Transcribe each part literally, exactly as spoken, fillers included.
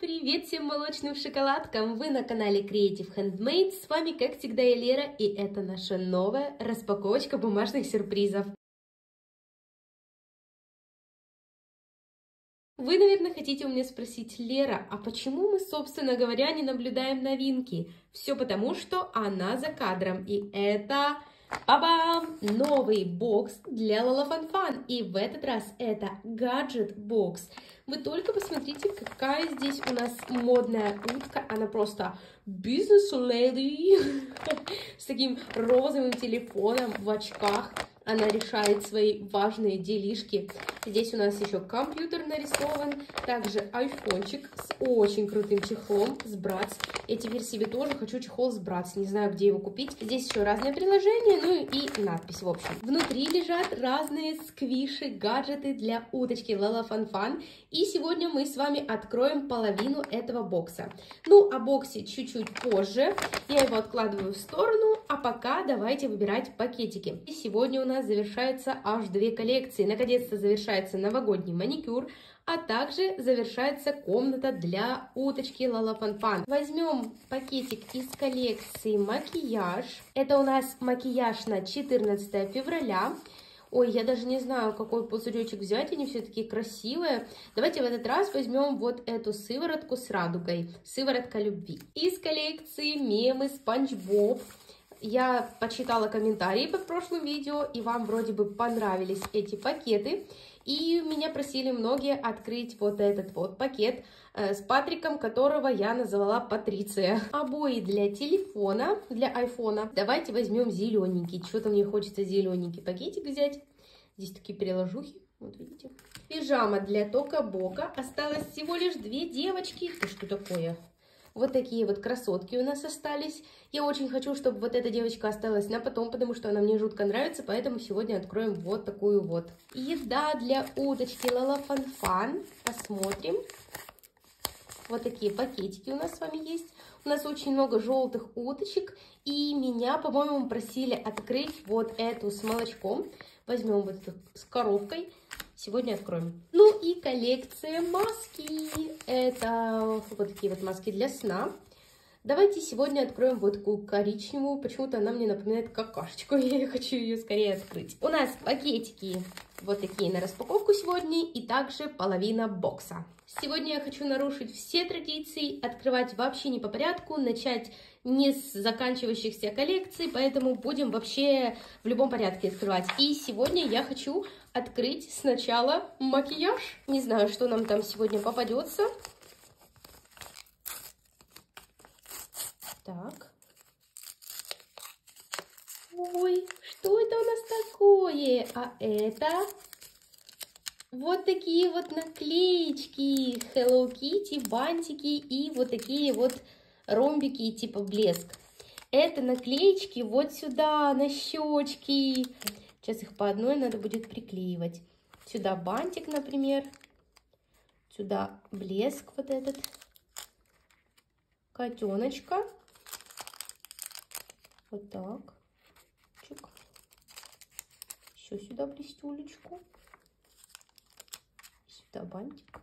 Привет всем молочным шоколадкам! Вы на канале Creative Handmade, с вами как всегда я Лера, и это наша новая распаковочка бумажных сюрпризов. Вы, наверное, хотите у меня спросить: Лера, а почему мы, собственно говоря, не наблюдаем новинки? Все потому, что она за кадром, и это... Ба-бам! Новый бокс для Лолофанфан, и в этот раз это гаджет бокс. Вы только посмотрите, какая здесь у нас модная утка, она просто бизнес-леди с таким розовым телефоном в очках. Она решает свои важные делишки. Здесь у нас еще компьютер нарисован, также айфончик с очень крутым чехлом с Bratz. Я теперь себе тоже хочу чехол с Bratz, не знаю, где его купить. Здесь еще разные приложения, ну и надпись, в общем. Внутри лежат разные сквиши, гаджеты для уточки Лолофанфан. И сегодня мы с вами откроем половину этого бокса. Ну, о боксе чуть-чуть позже. Я его откладываю в сторону, а пока давайте выбирать пакетики. И сегодня у нас завершается аж две коллекции. Наконец-то завершается новогодний маникюр, а также завершается комната для уточки Лолофанфан. Возьмем пакетик из коллекции макияж. Это у нас макияж на четырнадцатое февраля. Ой, я даже не знаю, какой пузыречек взять, они все такие красивые. Давайте в этот раз возьмем вот эту сыворотку с радугой. Сыворотка любви. Из коллекции мемы Спанч Боб. Я почитала комментарии под прошлым видео, и вам вроде бы понравились эти пакеты. И меня просили многие открыть вот этот вот пакет э, с Патриком, которого я назвала Патриция. Обои для телефона, для айфона. Давайте возьмем зелененький. Что-то мне хочется зелененький пакетик взять. Здесь такие переложухи. Вот видите. Пижама для Тока Бока. Осталось всего лишь две девочки. Это что такое? Вот такие вот красотки у нас остались. Я очень хочу, чтобы вот эта девочка осталась на потом, потому что она мне жутко нравится, поэтому сегодня откроем вот такую вот. Еда для уточки Лолофанфан. Посмотрим. Вот такие пакетики у нас с вами есть. У нас очень много желтых уточек, и меня, по-моему, просили открыть вот эту с молочком. Возьмем вот эту с коробкой. Сегодня откроем. Ну и коллекция маски. Это вот такие вот маски для сна. Давайте сегодня откроем вот такую коричневую. Почему-то она мне напоминает какашечку. Я хочу ее скорее открыть. У нас пакетики вот такие на распаковку сегодня. И также половина бокса. Сегодня я хочу нарушить все традиции. Открывать вообще не по порядку. Начать не с заканчивающихся коллекций. Поэтому будем вообще в любом порядке открывать. И сегодня я хочу открыть сначала макияж. Не знаю, что нам там сегодня попадется. Так. Ой, что это у нас такое? А это вот такие вот наклеечки. Hello Kitty, бантики и вот такие вот ромбики типа блеск. Это наклеечки вот сюда, на щечки. Сейчас их по одной надо будет приклеивать. Сюда бантик, например. Сюда блеск вот этот. Котеночка. Вот так. Чик. Еще сюда блестюлечку. Сюда бантик.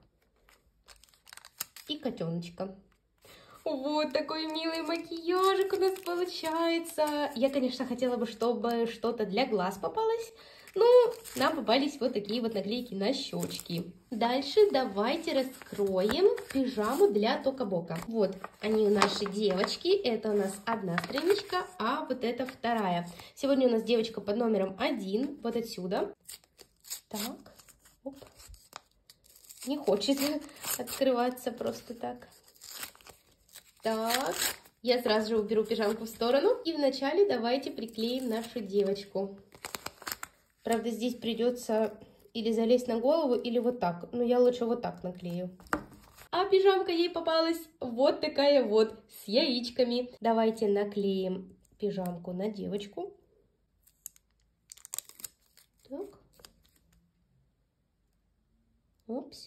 И котеночка. Вот такой милый макияжик у нас получается. Я, конечно, хотела бы, чтобы что-то для глаз попалось. Но нам попались вот такие вот наклейки на щечки. Дальше давайте раскроем пижаму для Тока Бока. Вот они наши девочки. Это у нас одна страничка, а вот это вторая. Сегодня у нас девочка под номером один. Вот отсюда. Так. Оп. Не хочет открываться просто так. Так. Я сразу же уберу пижамку в сторону. И вначале давайте приклеим нашу девочку. Правда, здесь придется или залезть на голову, или вот так. Но я лучше вот так наклею. А пижамка ей попалась вот такая вот, с яичками. Давайте наклеим пижамку на девочку. Так. Опс.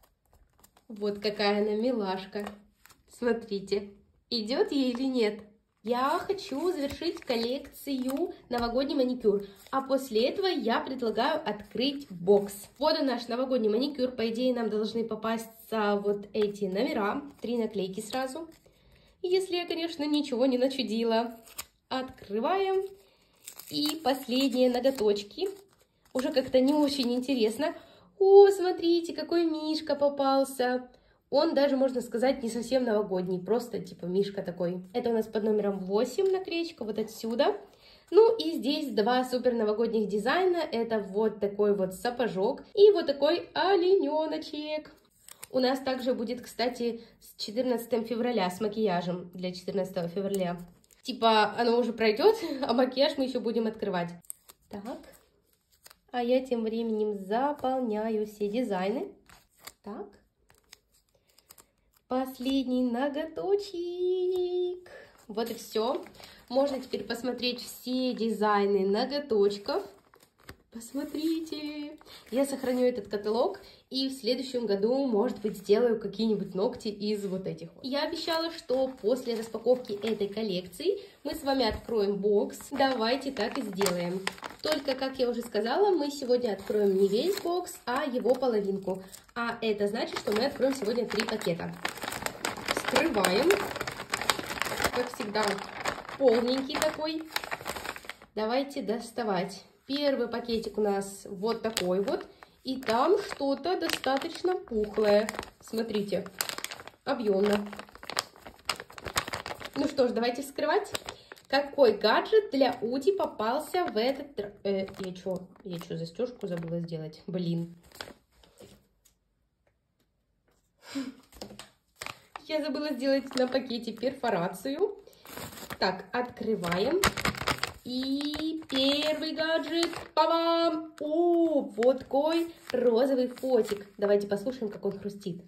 Вот какая она милашка. Смотрите, идет ей или нет? Я хочу завершить коллекцию новогодний маникюр, а после этого я предлагаю открыть бокс. Вот он наш новогодний маникюр. По идее, нам должны попасться вот эти номера, три наклейки сразу. Если я, конечно, ничего не начудила. Открываем. И последние ноготочки. Уже как-то не очень интересно. О, смотрите, какой мишка попался. Он даже, можно сказать, не совсем новогодний, просто типа мишка такой. Это у нас под номером восемь наклеечка, вот отсюда. Ну и здесь два супер новогодних дизайна. Это вот такой вот сапожок и вот такой олененочек. У нас также будет, кстати, с четырнадцатого февраля, с макияжем для четырнадцатого февраля. Типа оно уже пройдет, а макияж мы еще будем открывать. Так, а я тем временем заполняю все дизайны. Так. Последний ноготочек. Вот и все. Можно теперь посмотреть все дизайны ноготочков. Посмотрите. Я сохраню этот каталог и в следующем году, может быть, сделаю какие-нибудь ногти из вот этих. Я обещала, что после распаковки этой коллекции мы с вами откроем бокс. Давайте так и сделаем. Только, как я уже сказала, мы сегодня откроем не весь бокс, а его половинку. А это значит, что мы откроем сегодня три пакета. Вскрываем. Как всегда, полненький такой. Давайте доставать. Первый пакетик у нас вот такой вот. И там что-то достаточно пухлое. Смотрите, объемно. Ну что ж, давайте вскрывать. Какой гаджет для Уди попался в этот... Э, я что, я что, застежку забыла сделать? Блин. Я забыла сделать на пакете перфорацию. Так, открываем. И первый гаджет. Па-бам! О, вот такой розовый фотик. Давайте послушаем, как он хрустит.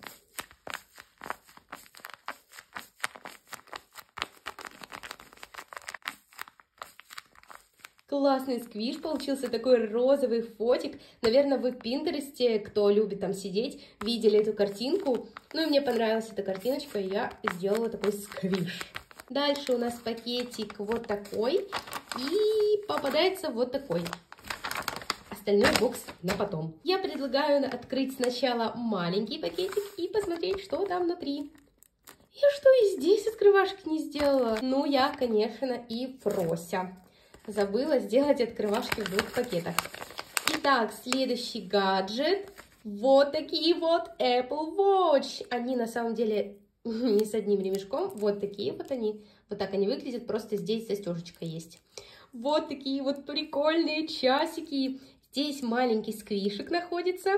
Классный сквиш получился, такой розовый фотик. Наверное, вы в Пинтересте, кто любит там сидеть, видели эту картинку. Ну и мне понравилась эта картиночка, и я сделала такой сквиш. Дальше у нас пакетик вот такой. И попадается вот такой. Остальной бокс на потом. Я предлагаю открыть сначала маленький пакетик и посмотреть, что там внутри. Я что, и здесь открывашки не сделала? Ну, я, конечно, и Фрося. Забыла сделать открывашки в двух пакетах. Итак, следующий гаджет. Вот такие вот Apple Watch. Они на самом деле не с одним ремешком. Вот такие вот они. Вот так они выглядят. Просто здесь застежечка есть. Вот такие вот прикольные часики. Здесь маленький сквишек находится.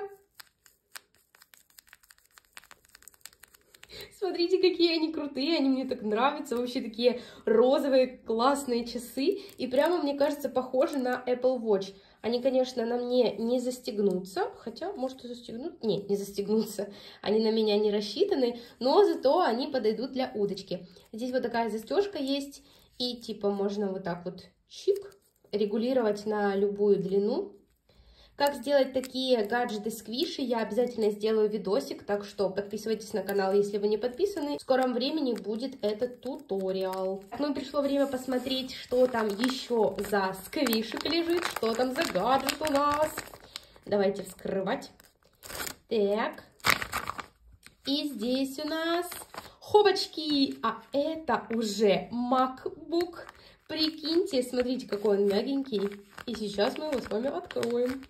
Смотрите, какие они крутые, они мне так нравятся, вообще такие розовые классные часы, и прямо, мне кажется, похожи на Apple Watch. Они, конечно, на мне не застегнутся, хотя, может, и застегнут, нет, не застегнутся, они на меня не рассчитаны, но зато они подойдут для удочки. Здесь вот такая застежка есть, и типа можно вот так вот чик, регулировать на любую длину. Как сделать такие гаджеты-сквиши, я обязательно сделаю видосик, так что подписывайтесь на канал, если вы не подписаны. В скором времени будет этот туториал. Ну, пришло время посмотреть, что там еще за сквишик лежит, что там за гаджет у нас. Давайте вскрывать. Так. И здесь у нас хопочки, а это уже MacBook. Прикиньте, смотрите, какой он мягенький. И сейчас мы его с вами откроем.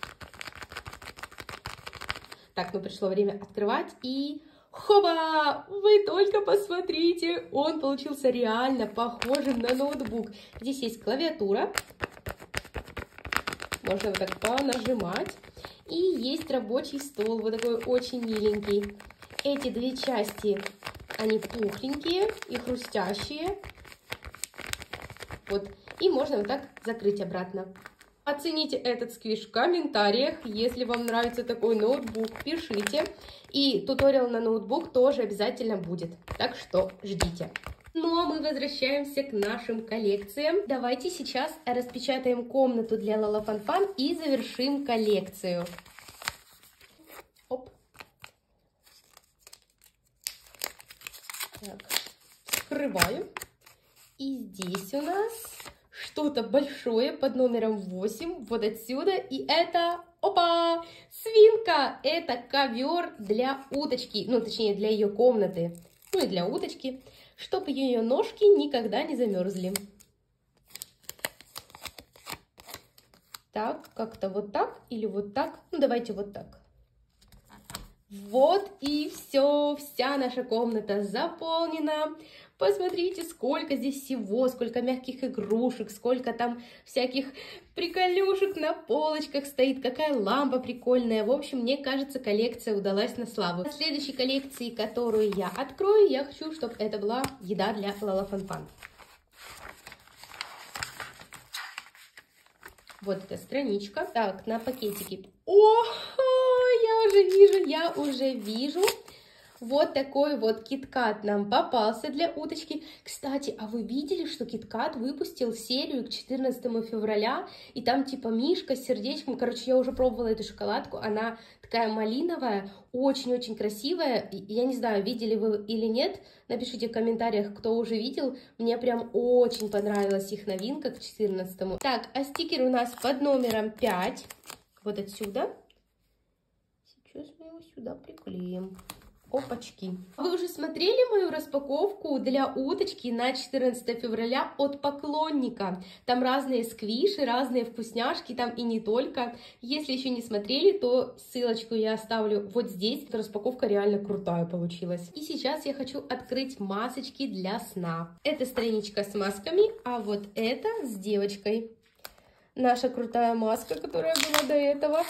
Так, ну пришло время открывать, и хоба! Вы только посмотрите, он получился реально похожим на ноутбук. Здесь есть клавиатура, можно вот так понажимать, и есть рабочий стол, вот такой очень миленький. Эти две части, они пухленькие и хрустящие, вот, и можно вот так закрыть обратно. Оцените этот сквиш в комментариях, если вам нравится такой ноутбук, пишите. И туториал на ноутбук тоже обязательно будет, так что ждите. Ну а мы возвращаемся к нашим коллекциям. Давайте сейчас распечатаем комнату для Лолофанфан и завершим коллекцию. Оп. Так, вскрываю. И здесь у нас что-то большое под номером восемь, вот отсюда. И это, опа, свинка. Это ковер для уточки, ну, точнее, для ее комнаты, ну и для уточки, чтобы ее ножки никогда не замерзли. Так, как-то вот так или вот так. Ну, давайте вот так. Вот и все, вся наша комната заполнена. Посмотрите, сколько здесь всего, сколько мягких игрушек, сколько там всяких приколюшек на полочках стоит, какая лампа прикольная. В общем, мне кажется, коллекция удалась на славу. В следующей коллекции, которую я открою, я хочу, чтобы это была еда для Лалафанфан. Вот эта страничка. Так, на пакетике. О, я уже вижу, я уже вижу. Вот такой вот киткат нам попался для уточки. Кстати, а вы видели, что киткат выпустил серию к четырнадцатому февраля? И там типа мишка с сердечком. Короче, я уже пробовала эту шоколадку. Она такая малиновая, очень-очень красивая. Я не знаю, видели вы или нет. Напишите в комментариях, кто уже видел. Мне прям очень понравилась их новинка к четырнадцатому. Так, а стикер у нас под номером пять. Вот отсюда. Сейчас мы его сюда приклеим. Опачки. Вы уже смотрели мою распаковку для уточки на четырнадцатое февраля от Поклонника? Там разные сквиши, разные вкусняшки, там и не только. Если еще не смотрели, то ссылочку я оставлю вот здесь. Эта распаковка реально крутая получилась. И сейчас я хочу открыть масочки для сна. Это страничка с масками, а вот это с девочкой. Наша крутая маска, которая была до этого.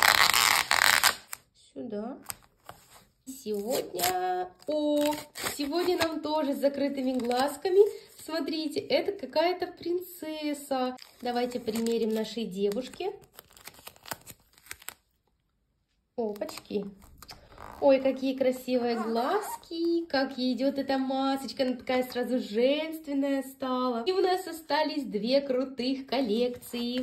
Сюда. Сегодня, о, сегодня нам тоже с закрытыми глазками. Смотрите, это какая-то принцесса. Давайте примерим нашей девушке. Опачки. Ой, какие красивые глазки, как ей идет эта масочка, она такая сразу женственная стала. И у нас остались две крутых коллекции.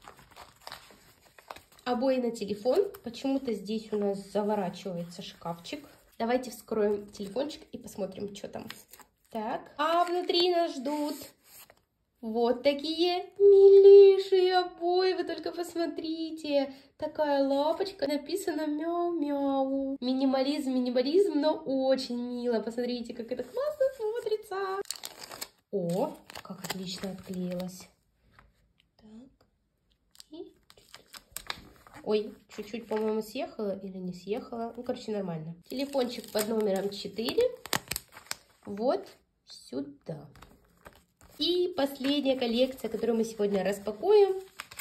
Обои на телефон. Почему-то здесь у нас заворачивается шкафчик. Давайте вскроем телефончик и посмотрим, что там. Так, а внутри нас ждут вот такие милейшие обои. Вы только посмотрите. Такая лапочка, написано мяу-мяу. Минимализм, минимализм, но очень мило. Посмотрите, как это классно смотрится. О, как отлично отклеилось. Ой, чуть-чуть, по-моему, съехала или не съехала. Ну, короче, нормально. Телефончик под номером четыре. Вот сюда. И последняя коллекция, которую мы сегодня распакуем.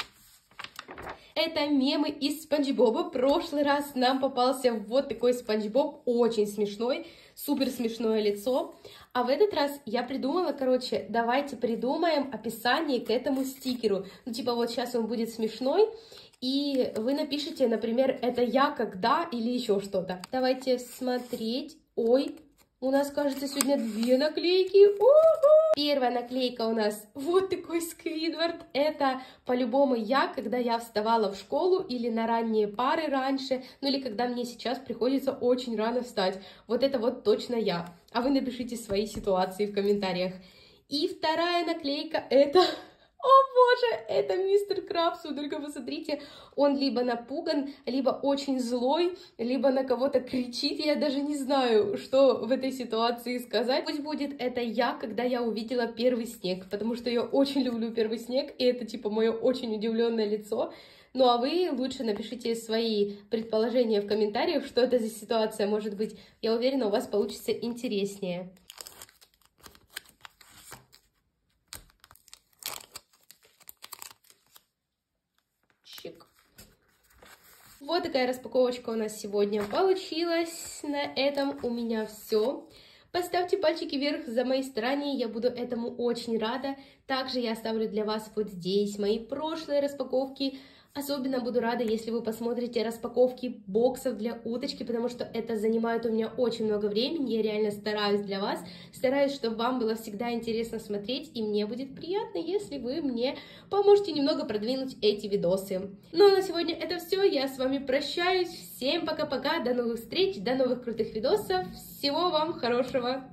Это мемы из Спанч Боба. В прошлый раз нам попался вот такой Спанч Боб. Очень смешной. Супер смешное лицо. А в этот раз я придумала, короче, давайте придумаем описание к этому стикеру. Ну, типа, вот сейчас он будет смешной. И вы напишите, например, это я когда или еще что-то. Давайте смотреть. Ой, у нас, кажется, сегодня две наклейки. У-ху! Первая наклейка у нас вот такой Сквидвард. Это по-любому я, когда я вставала в школу или на ранние пары раньше. Ну или когда мне сейчас приходится очень рано встать. Вот это вот точно я. А вы напишите свои ситуации в комментариях. И вторая наклейка это... О боже, это мистер Крабс, вы только посмотрите, он либо напуган, либо очень злой, либо на кого-то кричит, я даже не знаю, что в этой ситуации сказать. Пусть будет это я, когда я увидела первый снег, потому что я очень люблю первый снег, и это типа мое очень удивленное лицо. Ну а вы лучше напишите свои предположения в комментариях, что это за ситуация может быть, я уверена, у вас получится интереснее. Вот такая распаковочка у нас сегодня получилась. На этом у меня все. Поставьте пальчики вверх за мои старания, я буду этому очень рада. Также я оставлю для вас вот здесь мои прошлые распаковки. Особенно буду рада, если вы посмотрите распаковки боксов для уточки, потому что это занимает у меня очень много времени. Я реально стараюсь для вас, стараюсь, чтобы вам было всегда интересно смотреть, и мне будет приятно, если вы мне поможете немного продвинуть эти видосы. Ну а на сегодня это все, я с вами прощаюсь, всем пока-пока, до новых встреч, до новых крутых видосов, всего вам хорошего!